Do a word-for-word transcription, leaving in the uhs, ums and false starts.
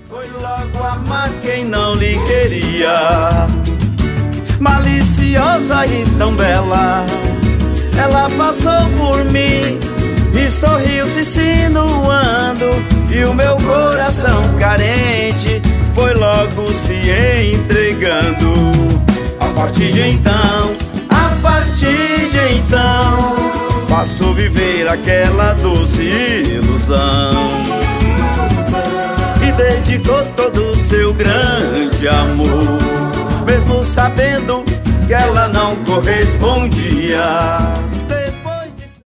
Foi logo amar quem não lhe queria, maliciosa e tão bela. Ela passou por mim e sorriu se insinuando, e o meu coração carente foi logo se entregando. A partir de então, a partir de então, passou a viver aquela doce ilusão e dedicou todo o seu grande amor, mesmo sabendo que ela não correspondia.